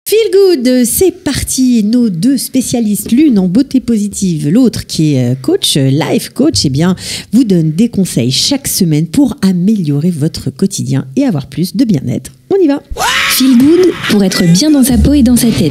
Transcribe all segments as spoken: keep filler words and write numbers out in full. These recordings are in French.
Feel Good, c'est parti. Nos deux spécialistes, l'une en beauté positive, l'autre qui est coach, life coach, eh bien, vous donne des conseils chaque semaine pour améliorer votre quotidien et avoir plus de bien-être. On y va. Feel Good pour être bien dans sa peau et dans sa tête.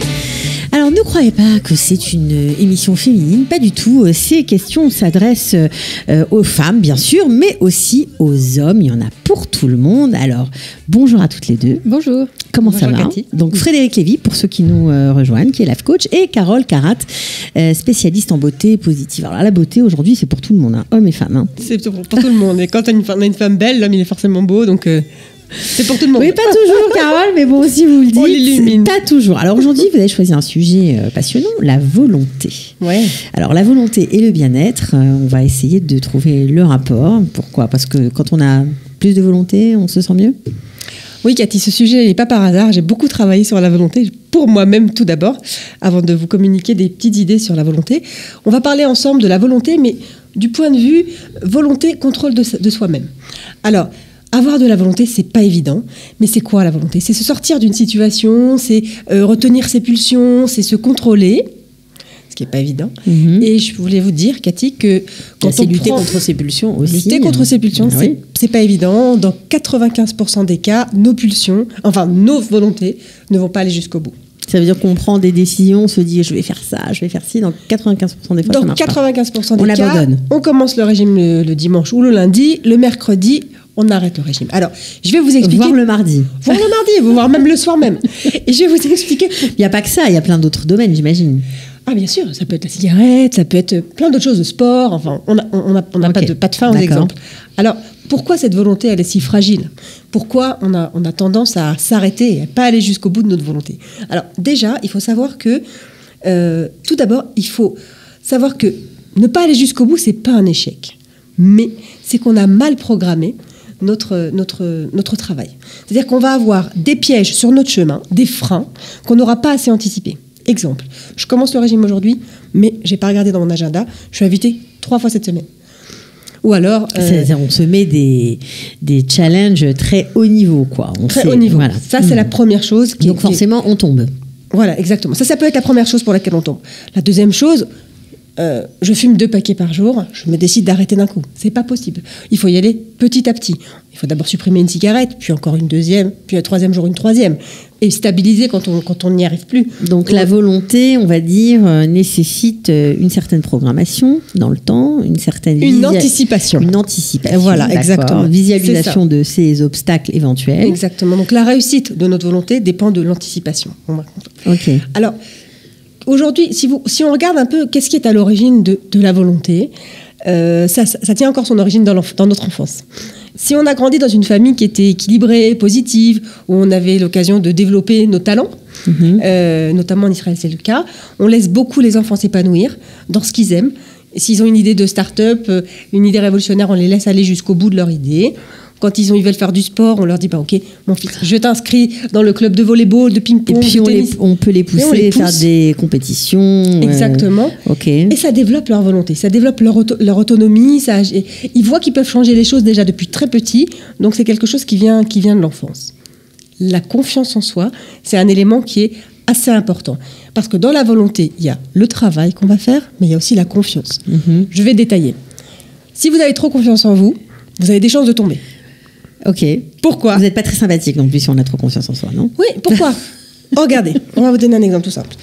Alors, ne croyez pas que c'est une émission féminine, pas du tout. Ces questions s'adressent euh, aux femmes, bien sûr, mais aussi aux hommes. Il y en a pour tout le monde. Alors, bonjour à toutes les deux. Bonjour. Comment bonjour ça va? Cathy. Donc, Frédéric Lévy, pour ceux qui nous euh, rejoignent, qui est life coach, et Carole Carat, euh, spécialiste en beauté positive. Alors, la beauté, aujourd'hui, c'est pour tout le monde, hein, hommes et femmes. Hein. C'est pour, pour tout le monde. Et quand on a une, on a une femme belle, l'homme, il est forcément beau, donc... Euh... C'est pour tout le monde. Oui, pas toujours, Carole, mais bon, si vous le dites, on l'illumine. Pas toujours. Alors aujourd'hui, vous avez choisi un sujet passionnant, la volonté. Ouais. Alors la volonté et le bien-être, on va essayer de trouver le rapport. Pourquoi? Parce que quand on a plus de volonté, on se sent mieux. Oui, Cathy, ce sujet n'est pas par hasard. J'ai beaucoup travaillé sur la volonté, pour moi-même tout d'abord, avant de vous communiquer des petites idées sur la volonté. On va parler ensemble de la volonté, mais du point de vue volonté, contrôle de, de soi-même. Alors, avoir de la volonté, c'est pas évident. Mais c'est quoi la volonté? C'est se sortir d'une situation, c'est euh, retenir ses pulsions, c'est se contrôler, ce qui n'est pas évident. Mm-hmm. Et je voulais vous dire, Cathy, que quand c'est on lutter prend... contre ses pulsions aussi. Lutter contre ses pulsions, ah, c'est, oui. c'est pas évident. Dans quatre-vingt-quinze pour cent des cas, nos pulsions, enfin nos volontés, ne vont pas aller jusqu'au bout. Ça veut dire qu'on prend des décisions, on se dit je vais faire ça, je vais faire ci. Dans quatre-vingt-quinze pour cent des fois, dans ça marche quatre-vingt-quinze pour cent pas. des on cas, abandonne. On commence le régime le, le dimanche ou le lundi, le mercredi, on arrête le régime. Alors, je vais vous expliquer. Voir le mardi. Voir le mardi, voir même le soir même. Et je vais vous expliquer. Il n'y a pas que ça, il y a plein d'autres domaines, j'imagine. Ah bien sûr, ça peut être la cigarette, ça peut être plein d'autres choses, de sport. Enfin, on n'a on a, on a okay. pas de pas de fin aux D'accord. exemples. Alors, pourquoi cette volonté elle est si fragile? Pourquoi on a on a tendance à s'arrêter et à pas aller jusqu'au bout de notre volonté? Alors déjà, il faut savoir que euh, tout d'abord, il faut savoir que ne pas aller jusqu'au bout, c'est pas un échec, mais c'est qu'on a mal programmé notre, notre, notre travail. C'est-à-dire qu'on va avoir des pièges sur notre chemin, des freins qu'on n'aura pas assez anticipés. Exemple, je commence le régime aujourd'hui, mais je n'ai pas regardé dans mon agenda, je suis invitée trois fois cette semaine. Ou alors... Euh, on se met des, des challenges très haut niveau, quoi. On très sait, haut niveau. Voilà. Ça, c'est mmh. la première chose. Qui, Donc forcément, on tombe. Voilà, exactement. Ça, ça peut être la première chose pour laquelle on tombe. La deuxième chose... Euh, je fume deux paquets par jour, je me décide d'arrêter d'un coup. C'est pas possible. Il faut y aller petit à petit. Il faut d'abord supprimer une cigarette, puis encore une deuxième, puis un troisième jour une troisième. Et stabiliser quand on quand on n'y arrive plus. Donc la volonté, on va dire, euh, nécessite une certaine programmation dans le temps, une certaine... Une visia... anticipation. Une anticipation. Voilà, d'accord. exactement. Visualisation de ces obstacles éventuels. Exactement. Donc la réussite de notre volonté dépend de l'anticipation. Ok. Alors... Aujourd'hui, si, vous, si on regarde un peu qu'est-ce qui est à l'origine de, de la volonté, euh, ça, ça, ça tient encore son origine dans, dans notre enfance. Si on a grandi dans une famille qui était équilibrée, positive, où on avait l'occasion de développer nos talents, mm-hmm. euh, notamment en Israël c'est le cas, on laisse beaucoup les enfants s'épanouir dans ce qu'ils aiment. Et s'ils ont une idée de start-up, une idée révolutionnaire, on les laisse aller jusqu'au bout de leur idée. Quand ils, ont, ils veulent faire du sport, on leur dit bah, « Ok, mon fils, je t'inscris dans le club de volleyball, de ping-pong, et puis de on, tennis. » les, on peut les pousser à faire des compétitions. Exactement. Euh, okay. Et ça développe leur volonté, ça développe leur, auto, leur autonomie. Ça, ils voient qu'ils peuvent changer les choses déjà depuis très petit. Donc c'est quelque chose qui vient, qui vient de l'enfance. La confiance en soi, c'est un élément qui est assez important. Parce que dans la volonté, il y a le travail qu'on va faire, mais il y a aussi la confiance. Mm-hmm. Je vais détailler. Si vous avez trop confiance en vous, vous avez des chances de tomber. Ok. Pourquoi? Vous n'êtes pas très sympathique non plus si on a trop confiance en soi, non? Oui, pourquoi? Regardez, on va vous donner un exemple tout simple.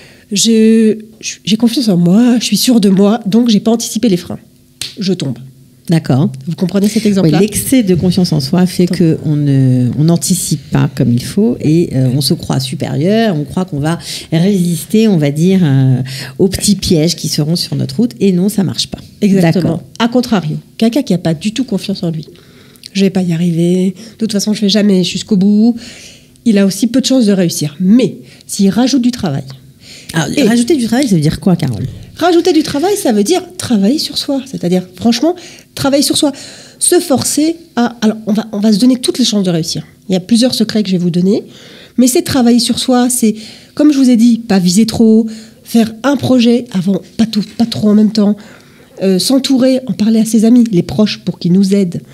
Je, j'ai confiance en moi, je suis sûre de moi, donc je n'ai pas anticipé les freins. Je tombe. D'accord. Vous comprenez cet exemple-là? Oui, l'excès de confiance en soi fait qu'on n'anticipe pas comme il faut et euh, on se croit supérieur, on croit qu'on va résister, on va dire, euh, aux petits pièges qui seront sur notre route et non, ça ne marche pas. Exactement. A contrario, quelqu'un qui n'a pas du tout confiance en lui, je ne vais pas y arriver, de toute façon je ne vais jamais jusqu'au bout, il a aussi peu de chances de réussir. Mais s'il rajoute du travail... Alors, et rajouter du travail, ça veut dire quoi, Carole? Rajouter du travail, ça veut dire travailler sur soi. C'est-à-dire, franchement, travailler sur soi. Se forcer à... Alors, on va, on va se donner toutes les chances de réussir. Il y a plusieurs secrets que je vais vous donner. Mais c'est travailler sur soi, c'est, comme je vous ai dit, pas viser trop, faire un projet avant, pas, tout, pas trop en même temps, euh, s'entourer, en parler à ses amis, les proches, pour qu'ils nous aident.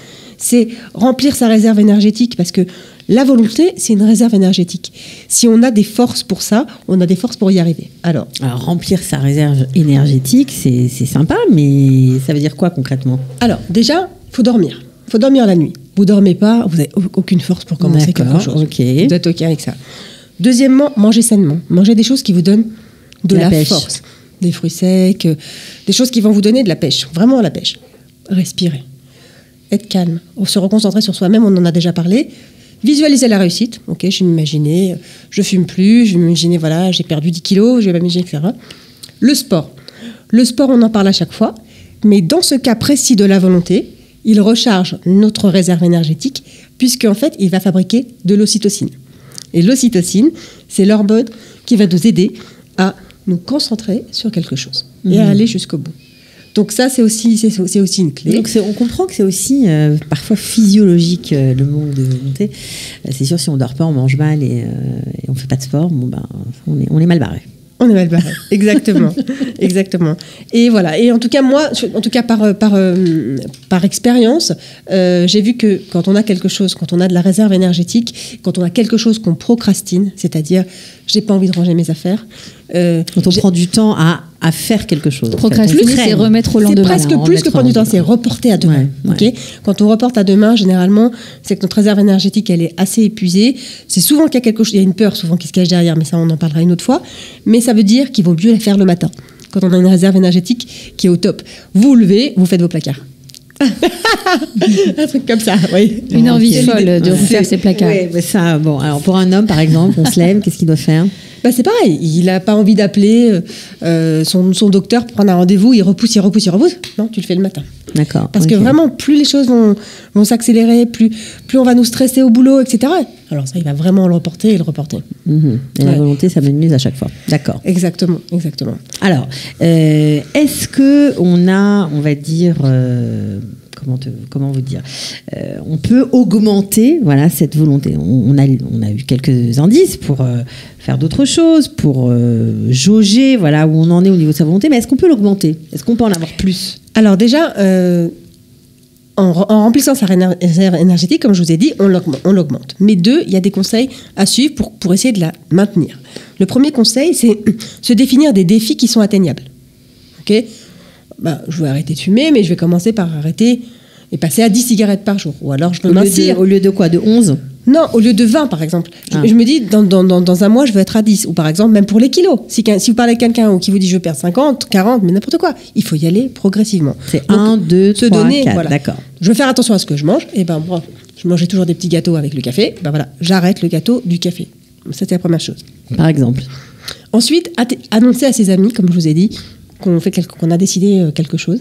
c'est remplir sa réserve énergétique, parce que la volonté, c'est une réserve énergétique. Si on a des forces pour ça, on a des forces pour y arriver. Alors, Alors, remplir sa réserve énergétique, c'est c'est sympa, mais ça veut dire quoi concrètement? alors déjà, il faut dormir. Il faut dormir la nuit. Vous dormez pas, vous n'avez aucune force pour commencer quelque D'accord, chose. ok. Vous êtes OK avec ça. Deuxièmement, mangez sainement. Mangez des choses qui vous donnent de La la, pêche. force. Des fruits secs, euh, des choses qui vont vous donner de la pêche. Vraiment la pêche. Respirez. Être calme. On se reconcentrer sur soi-même, on en a déjà parlé. Visualiser la réussite. OK, je vais m'imaginer, euh, je fume plus, je vais m'imaginer, voilà, j'ai perdu dix kilos, je vais m'imaginer, et cetera. Le sport. Le sport, on en parle à chaque fois. Mais dans ce cas précis de la volonté, il recharge notre réserve énergétique, puisqu'en fait, il va fabriquer de l'ocytocine. Et l'ocytocine, c'est l'hormone qui va nous aider à nous concentrer sur quelque chose et à Mhm. aller jusqu'au bout. Donc ça, c'est aussi, c'est, c'est aussi une clé. Donc c'est- on comprend que c'est aussi euh, parfois physiologique, euh, le manque de volonté. Euh, c'est sûr, si on dort pas, on mange mal et, euh, et on fait pas de sport, bon, ben, on, est, on est mal barré. On est mal barré. Exactement. Exactement. Et voilà. Et en tout cas, moi, je- en tout cas, par, par, euh, par expérience, euh, j'ai vu que quand on a quelque chose, quand on a de la réserve énergétique, quand on a quelque chose qu'on procrastine, c'est-à-dire, j'ai pas envie de ranger mes affaires. euh, Quand on j'ai- prend du temps à, à faire quelque chose. en fait. Procrastiner, On c'est traîne. remettre au C'est lendemain. presque Voilà, plus remettre que prendre au du temps, lendemain. c'est reporter à demain. Ouais, ok Quand on reporte à demain, généralement, c'est que notre réserve énergétique, elle est assez épuisée. C'est souvent qu'il y a quelque chose, il y a une peur souvent qui se cache derrière, mais ça, on en parlera une autre fois. Mais ça veut dire qu'il vaut mieux la faire le matin, quand on a une réserve énergétique qui est au top. Vous vous levez, vous faites vos placards. Un truc comme ça, oui. Une envie Ok. folle de refaire ses placards. Ouais, mais ça, bon, alors pour un homme, par exemple, on se lève, qu'est-ce qu'il doit faire? Bah, c'est pareil, il n'a pas envie d'appeler euh, euh, son, son docteur pour prendre un rendez-vous, il repousse, il repousse, il repousse. Non, tu le fais le matin. D'accord. Parce que ok. vraiment, plus les choses vont, vont s'accélérer, plus, plus on va nous stresser au boulot, et cetera. Alors ça, il va vraiment le reporter et le reporter. Mhm. Et la Ouais. volonté, ça mène à chaque fois. D'accord. Exactement, exactement. Alors, euh, est-ce que on a, on va dire, euh, comment, te- comment vous dire, euh, on peut augmenter, voilà, cette volonté. On, on a, on a eu quelques indices pour euh, faire d'autres choses, pour euh, jauger, voilà, où on en est au niveau de sa volonté. Mais est-ce qu'on peut l'augmenter? Est-ce qu'on peut en avoir plus? Alors déjà, euh, en, re- en remplissant sa réner- réserve énergétique, comme je vous ai dit, on l'augmente. on l'augmente. Mais deux, il y a des conseils à suivre pour, pour essayer de la maintenir. Le premier conseil, c'est se définir des défis qui sont atteignables. Ok bah, je vais arrêter de fumer, mais je vais commencer par arrêter et passer à dix cigarettes par jour. Ou alors je Au me lieu, mincir. de, au lieu de quoi? De onze? Non, au lieu de vingt, par exemple. Je, Ah. je me dis, dans, dans, dans, dans un mois, je veux être à dix. Ou par exemple, même pour les kilos. Si, qu'un- si vous parlez avec quelqu'un ou qui vous dit, je veux perdre cinquante, quarante, mais n'importe quoi, il faut y aller progressivement. C'est Donc, un, deux, se trois, donner, quatre. voilà. D'accord. Je veux faire attention à ce que je mange. Et ben moi, je mangeais toujours des petits gâteaux avec le café. Ben voilà, j'arrête le gâteau du café. Ça, c'est la première chose. Par exemple. Ensuite, atte- annoncer à ses amis, comme je vous ai dit, qu'on fait quelque- qu'on a décidé euh, quelque chose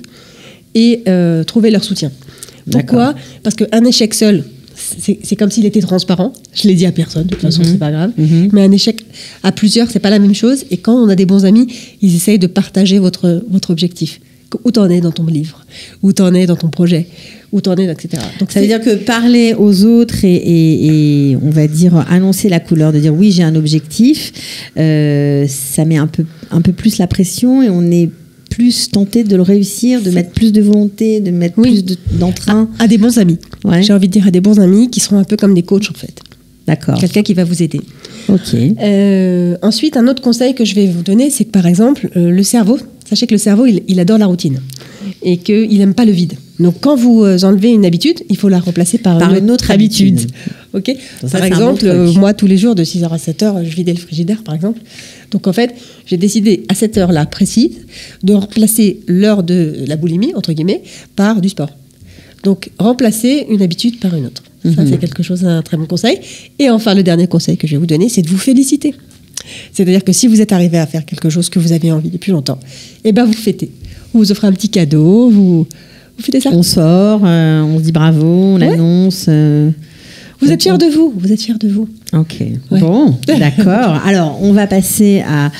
et euh, trouver leur soutien. Pourquoi? Parce qu'un échec seul, c'est c'est comme s'il était transparent. Je l'ai dit à personne, de toute façon, c'est pas grave. Mhm. Mais un échec à plusieurs, c'est pas la même chose. Et quand on a des bons amis, ils essayent de partager votre, votre objectif. Où t'en es dans ton livre? Où t'en es dans ton projet? Où t'en es, et cetera. Donc Ça veut c'est- dire que parler aux autres et, et- et, on va dire annoncer la couleur, de dire oui j'ai un objectif, euh, ça met un peu, un peu plus la pression et on est plus tenté de le réussir, de mettre plus de volonté, de mettre Oui. plus de- d'entrain. à des bons amis. Ouais. J'ai envie de dire à des bons amis qui seront un peu comme des coachs en fait. D'accord. Quelqu'un qui va vous aider. Ok. Euh, ensuite, un autre conseil que je vais vous donner, c'est que par exemple, euh, le cerveau, sachez que le cerveau, il, il adore la routine et qu'il n'aime pas le vide. Donc, quand vous euh, enlevez une habitude, il faut la remplacer par, Par une autre habitude. Ok. Ça, par c'est un exemple, bon truc. euh, moi, tous les jours, de six heures à sept heures, je vidais le frigidaire, par exemple. Donc, en fait, j'ai décidé à cette heure-là précise de remplacer l'heure de la boulimie, entre guillemets, par du sport. Donc, remplacer une habitude par une autre. Ça, Mhm. c'est quelque chose, un très bon conseil. Et enfin, le dernier conseil que je vais vous donner, c'est de vous féliciter. C'est-à-dire que si vous êtes arrivé à faire quelque chose que vous aviez envie depuis longtemps, eh ben vous fêtez. Vous vous offrez un petit cadeau, vous, vous fêtez ça. On sort, euh, on se dit bravo, on Ouais. annonce. euh, Vous on- êtes fiers de vous, vous êtes fiers de vous. Ok, Ouais. bon, d'accord. Alors, on va passer à,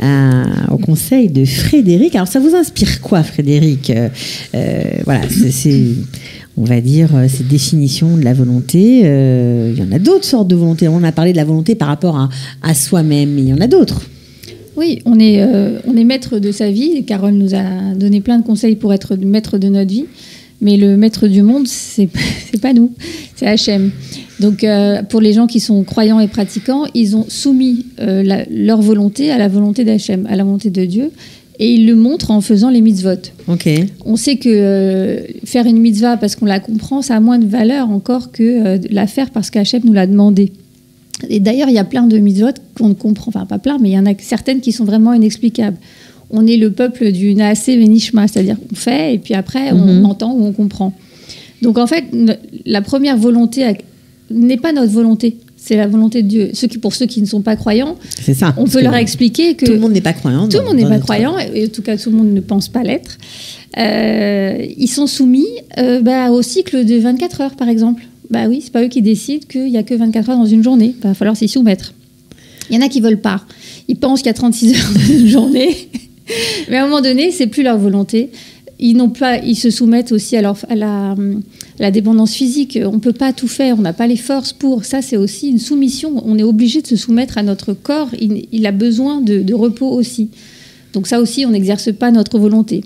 à- au conseil de Frédéric. Alors, ça vous inspire quoi, Frédéric? Euh, euh, Voilà, c'est, c'est, on va dire, euh, ces définitions de la volonté. Euh, il y en a d'autres sortes de volonté. On a parlé de la volonté par rapport à, à soi-même, mais il y en a d'autres. Oui, on est, euh, on est maître de sa vie. Carole nous a donné plein de conseils pour être maître de notre vie. Mais le maître du monde, c'est c'est pas nous, c'est Hachem. Donc, euh, pour les gens qui sont croyants et pratiquants, ils ont soumis euh, la, leur volonté à la volonté d'Hachem, à la volonté de Dieu. Et ils le montrent en faisant les mitzvot. Okay. On sait que euh, faire une mitzvah parce qu'on la comprend, ça a moins de valeur encore que euh, la faire parce qu'Hachem nous l'a demandé. Et d'ailleurs, il y a plein de mitzvot qu'on ne comprend, enfin pas plein, mais il y en a certaines qui sont vraiment inexplicables. On est le peuple du Naaseh Venishma, c'est-à-dire qu'on fait et puis après on mm-hmm. entend ou on comprend. Donc en fait, la première volonté n'est pas notre volonté. C'est la volonté de Dieu. Ceux qui, pour ceux qui ne sont pas croyants, c'est ça, on peut leur expliquer que... Tout le monde n'est pas croyant. Tout le monde n'est pas croyant, et en tout cas, tout le monde ne pense pas l'être. Euh, ils sont soumis euh, bah, au cycle de vingt-quatre heures, par exemple. Bah oui, c'est pas eux qui décident qu'il n'y a que vingt-quatre heures dans une journée. Il va falloir s'y soumettre. Il y en a qui ne veulent pas. Ils pensent qu'il y a trente-six heures dans une journée. Mais à un moment donné, c'est plus leur volonté. Ils, n'ont pas, ils se soumettent aussi à, leur, à, la, à la dépendance physique. On ne peut pas tout faire, on n'a pas les forces pour. Ça, c'est aussi une soumission. On est obligé de se soumettre à notre corps. Il, il a besoin de, de repos aussi. Donc ça aussi, on n'exerce pas notre volonté.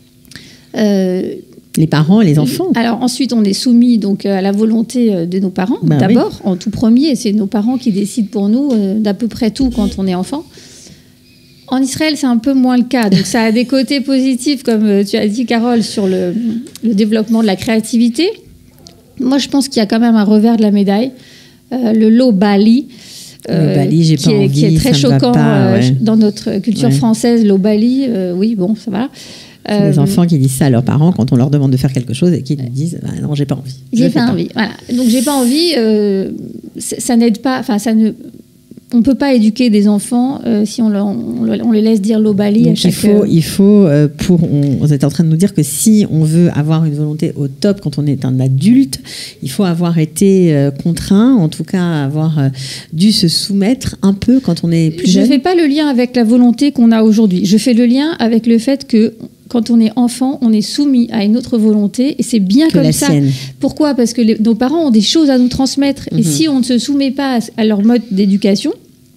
Euh, les parents et les enfants. Alors ensuite, on est soumis donc, à la volonté de nos parents. Ben D'abord, oui. En tout premier, c'est nos parents qui décident pour nous euh, d'à peu près tout quand on est enfant. En Israël, c'est un peu moins le cas. Donc, ça a des côtés positifs, comme tu as dit, Carole, sur le, le développement de la créativité. Moi, je pense qu'il y a quand même un revers de la médaille. Euh, le lo bali, euh, le bali j'ai qui, pas est, envie, qui est très choquant pas, ouais. euh, dans notre culture ouais. française. Lo bali, euh, oui, bon, ça va. C'est euh, les enfants qui disent ça à leurs parents quand on leur demande de faire quelque chose et qui ouais. disent bah, non, j'ai pas envie. J'ai pas, pas envie. Voilà. Donc, j'ai pas envie. Euh, ça n'aide pas. Enfin, ça ne. On ne peut pas éduquer des enfants euh, si on, le, on, le, on les laisse dire l'obali à chaque... Il faut, il faut euh, pour, on, vous êtes en train de nous dire que si on veut avoir une volonté au top quand on est un adulte, il faut avoir été euh, contraint, en tout cas avoir euh, dû se soumettre un peu quand on est plus jeune. Je ne fais pas le lien avec la volonté qu'on a aujourd'hui. Je fais le lien avec le fait que quand on est enfant, on est soumis à une autre volonté et c'est bien que comme la ça. Sienne. Pourquoi ? Parce que les, nos parents ont des choses à nous transmettre. Mm-hmm. Et si on ne se soumet pas à leur mode d'éducation,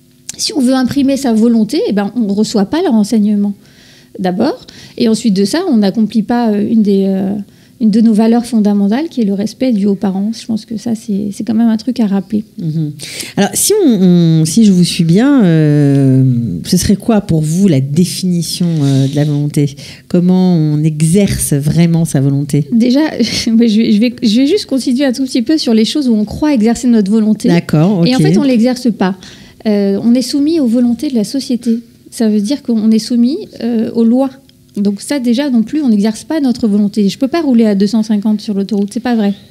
si on veut imprimer sa volonté, eh ben, on ne reçoit pas leur enseignement d'abord. Et ensuite de ça, on n'accomplit pas une, des, euh, une de nos valeurs fondamentales qui est le respect dû aux parents. Je pense que ça, c'est, c'est quand même un truc à rappeler. Mm-hmm. Alors, si, on, on, si je vous suis bien, euh, ce serait quoi pour vous la définition euh, de la volonté ? Comment on exerce vraiment sa volonté ? Déjà, je vais, je, vais, je vais juste continuer un tout petit peu sur les choses où on croit exercer notre volonté. D'accord, ok. Et en fait, on ne l'exerce pas. Euh, on est soumis aux volontés de la société. Ça veut dire qu'on est soumis euh, aux lois. Donc ça, déjà, non plus, on n'exerce pas notre volonté. Je ne peux pas rouler à deux cent cinquante sur l'autoroute, c'est pas vrai.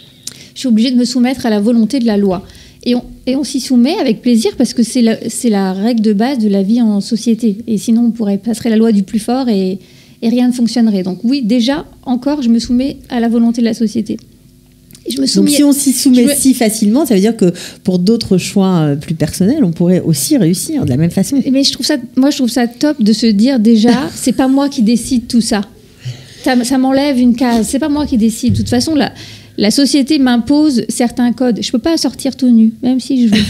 Je suis obligée de me soumettre à la volonté de la loi. Et on, et on s'y soumet avec plaisir parce que c'est la, c'est la règle de base de la vie en société. Et sinon, on pourrait passerait la loi du plus fort et, et rien ne fonctionnerait. Donc oui, déjà, encore, je me soumets à la volonté de la société. Je me Donc si on s'y soumet me... si facilement, ça veut dire que pour d'autres choix plus personnels, on pourrait aussi réussir de la même façon. Mais je trouve ça, moi, je trouve ça top de se dire déjà, c'est pas moi qui décide tout ça. Ça, ça m'enlève une case. C'est pas moi qui décide. De toute façon, la, la société m'impose certains codes. Je peux pas sortir tout nu, même si je veux.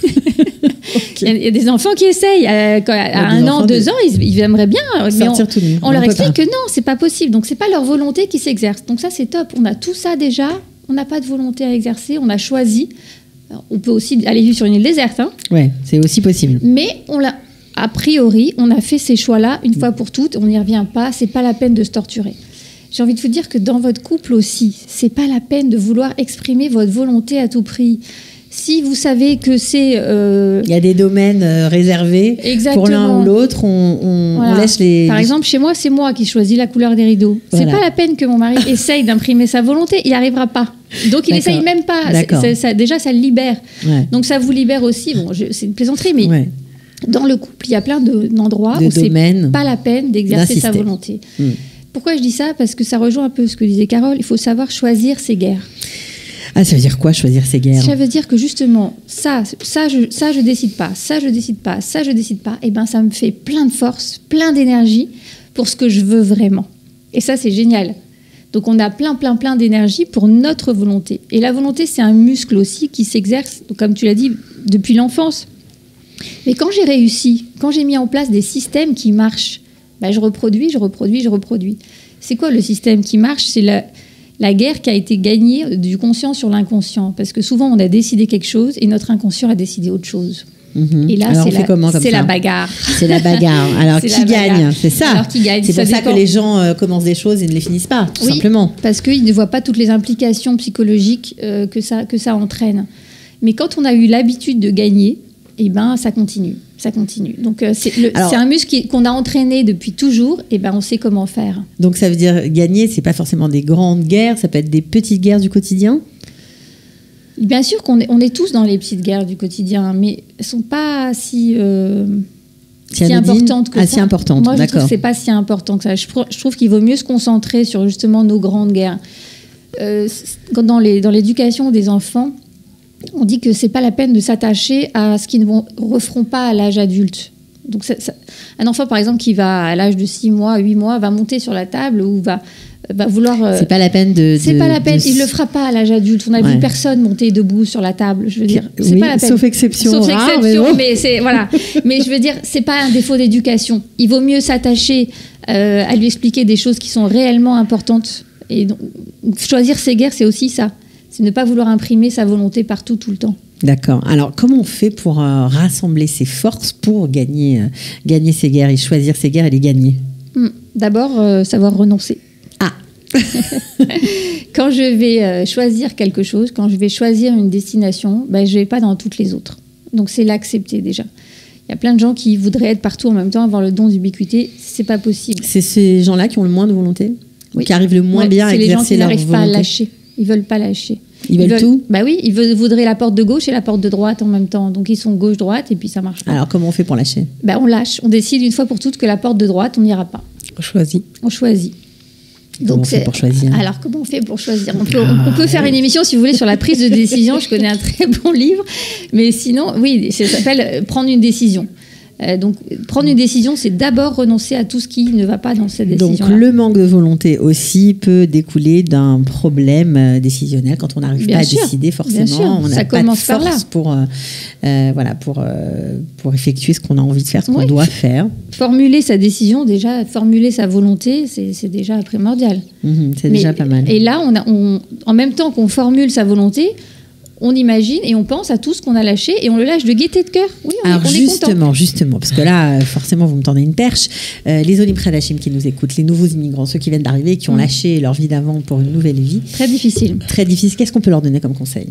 Okay. Il y a des enfants qui essayent. À, à un an, deux de... ans, ils, ils aimeraient bien. Mais on, tout nu. on, on leur explique pas. Que non, c'est pas possible. Donc c'est pas leur volonté qui s'exerce. Donc ça, c'est top. On a tout ça déjà. On n'a pas de volonté à exercer, on a choisi. Alors, on peut aussi aller vivre sur une île déserte. Hein. Oui, c'est aussi possible. Mais on l'a, a priori, on a fait ces choix-là une fois pour toutes. On n'y revient pas. C'est pas la peine de se torturer. J'ai envie de vous dire que dans votre couple aussi, c'est pas la peine de vouloir exprimer votre volonté à tout prix. Si vous savez que c'est... Euh... Il y a des domaines euh, réservés. Exactement. Pour l'un ou l'autre, on, on, voilà. on laisse les... Par exemple, chez moi, c'est moi qui choisis la couleur des rideaux. Voilà. C'est pas la peine que mon mari essaye d'imprimer sa volonté, il n'y arrivera pas. Donc il n'essaye même pas. C'est, ça, déjà, ça le libère. Ouais. Donc ça vous libère aussi. Bon, je, c'est une plaisanterie, mais ouais. dans le couple, il y a plein de, d'endroits de où domaines. C'est pas la peine d'exercer D'insister. Sa volonté. Hum. Pourquoi je dis ça ? Parce que ça rejoint un peu ce que disait Carole. Il faut savoir choisir ses guerres. Ah, ça veut dire quoi, choisir ses guerres ? Ça veut dire que justement, ça, ça, je, ça, je décide pas, ça, je décide pas, ça, je décide pas. Et ben, ça me fait plein de force, plein d'énergie pour ce que je veux vraiment. Et ça, c'est génial. Donc, on a plein, plein, plein d'énergie pour notre volonté. Et la volonté, c'est un muscle aussi qui s'exerce, donc, comme tu l'as dit, depuis l'enfance. Mais quand j'ai réussi, quand j'ai mis en place des systèmes qui marchent, ben, je reproduis, je reproduis, je reproduis. C'est quoi le système qui marche ? C'est la... la guerre qui a été gagnée du conscient sur l'inconscient. Parce que souvent, on a décidé quelque chose et notre inconscient a décidé autre chose. Mmh. Et là, Alors, c'est, on fait la, comment, comme c'est ça la bagarre. C'est la bagarre. Alors, C'est qui la gagne bagarre. C'est ça. Alors, qui gagne C'est Ça pour ça dépend. que les gens euh, commencent des choses et ne les finissent pas, tout Oui, simplement. parce qu'ils ne voient pas toutes les implications psychologiques euh, que, ça, que ça entraîne. Mais quand on a eu l'habitude de gagner, eh ben, ça continue. Ça continue. Donc, euh, c'est, le, Alors, c'est un muscle qui, qu'on a entraîné depuis toujours, et ben, on sait comment faire. Donc, ça veut dire gagner, c'est pas forcément des grandes guerres, ça peut être des petites guerres du quotidien. Bien sûr qu'on est, on est tous dans les petites guerres du quotidien, mais elles ne sont pas si, euh, si anodines. importantes que Ah, ça. si importantes, Moi, je d'accord. trouve que ce n'est pas si important que ça. Je, pr- je trouve qu'il vaut mieux se concentrer sur justement nos grandes guerres. Euh, quand dans, les, dans l'éducation des enfants, on dit que ce n'est pas la peine de s'attacher à ce qu'ils ne vont, referont pas à l'âge adulte. Donc, ça, ça, un enfant, par exemple, qui va à l'âge de six mois, huit mois, va monter sur la table ou va... va vouloir. euh, C'est pas la peine de. c'est de- pas la peine. de- Il le fera pas à l'âge adulte. On a Ouais. vu personne monter debout sur la table. Je veux dire, c'est Oui, pas la peine. sauf exception Sauf rare, exception, mais bon. mais c'est voilà. Mais je veux dire, c'est pas un défaut d'éducation. Il vaut mieux s'attacher euh, à lui expliquer des choses qui sont réellement importantes. Et donc, choisir ses guerres, c'est aussi ça. C'est ne pas vouloir imprimer sa volonté partout, tout le temps. D'accord. Alors, comment on fait pour euh, rassembler ses forces pour gagner, euh, gagner ces guerres et choisir ces guerres et les gagner? Hmm. D'abord, euh, savoir renoncer. Ah. Quand je vais euh, choisir quelque chose, quand je vais choisir une destination, ben, je ne vais pas dans toutes les autres. Donc c'est l'accepter déjà. Il y a plein de gens qui voudraient être partout en même temps, avoir le don d'ubiquité. C'est pas possible. C'est ces gens-là qui ont le moins de volonté, Oui. qui arrivent le moins Ouais, bien à c'est les gens exercer qui leur n'arrivent pas à volonté. lâcher. Ils veulent pas lâcher. Ils veulent tout. Bah oui, ils veulent- voudraient la porte de gauche et la porte de droite en même temps. Donc ils sont gauche-droite et puis ça marche pas. Alors, comment on fait pour lâcher? Bah, on lâche. On décide une fois pour toutes que la porte de droite, on n'ira pas. On choisit. On choisit. Comment on fait c'est- pour choisir? Alors, comment on fait pour choisir on peut, on, on peut faire une émission, si vous voulez, sur la prise de décision. Je connais un très bon livre. Mais sinon, oui, ça s'appelle euh, Prendre une décision. Euh, donc, prendre une décision, c'est d'abord renoncer à tout ce qui ne va pas dans cette décision. Donc, le manque de volonté aussi peut découler d'un problème euh, décisionnel quand on n'arrive Bien pas sûr, à décider forcément. bien sûr. On Ça n'a pas de commence par là. force pour, euh, euh, voilà, pour, euh, pour effectuer ce qu'on a envie de faire, ce qu'on Oui. doit faire. Formuler sa décision, déjà, formuler sa volonté, c'est c'est déjà primordial. Mhm, c'est Mais- déjà pas mal. Et là, on a, on- en même temps qu'on formule sa volonté, on imagine et on pense à tout ce qu'on a lâché et on le lâche de gaieté de cœur. Oui, on, Alors est, on est content. justement, justement, parce que là, euh, forcément, vous me tendez une perche. Euh, les Olim Khadashim qui nous écoutent, les nouveaux immigrants, ceux qui viennent d'arriver et qui ont Mm. lâché leur vie d'avant pour une nouvelle vie, Très difficile. très difficile. Qu'est-ce qu'on peut leur donner comme conseil?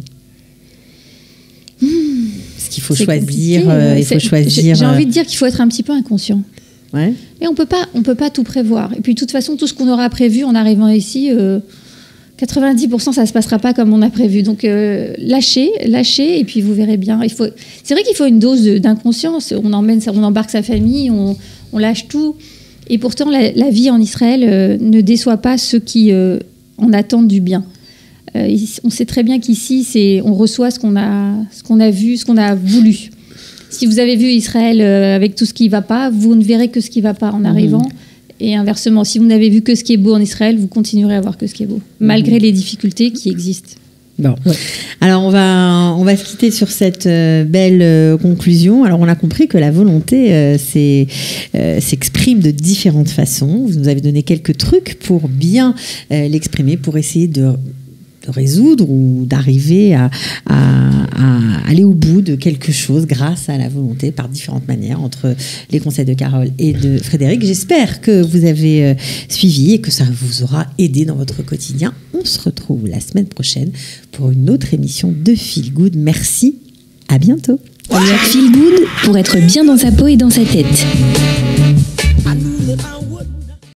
Parce qu'il faut C'est choisir. compliqué, euh, il c'est- faut j'ai- choisir. J'ai euh, envie de dire qu'il faut être un petit peu inconscient. ouais. Et on peut pas, on peut pas tout prévoir. Et puis de toute façon, tout ce qu'on aura prévu en arrivant ici, euh, quatre-vingt-dix pour cent ça se passera pas comme on a prévu. Donc euh, lâchez, lâchez, et puis vous verrez bien. Il faut, c'est vrai qu'il faut une dose de- d'inconscience. On emmène, on embarque sa famille, on, on lâche tout. Et pourtant, la, la vie en Israël euh, ne déçoit pas ceux qui euh, en attendent du bien. Euh, ici- on sait très bien qu'ici, c'est, on reçoit ce qu'on a, ce qu'on a vu, ce qu'on a voulu. Si vous avez vu Israël euh, avec tout ce qui ne va pas, vous ne verrez que ce qui ne va pas en arrivant. Et inversement, si vous n'avez vu que ce qui est beau en Israël, vous continuerez à voir que ce qui est beau, malgré les difficultés qui existent. Bon. Alors on va on va se quitter sur cette euh, belle euh, conclusion. Alors on a compris que la volonté euh, c'est, euh, s'exprime de différentes façons. Vous nous avez donné quelques trucs pour bien euh, l'exprimer, pour essayer de de résoudre ou d'arriver à, à, à aller au bout de quelque chose grâce à la volonté par différentes manières, entre les conseils de Carole et de Frédéric. J'espère que vous avez euh, suivi et que ça vous aura aidé dans votre quotidien. On se retrouve la semaine prochaine pour une autre émission de Feel Good. Merci, à bientôt. Feel Good pour être bien dans sa peau et dans sa tête.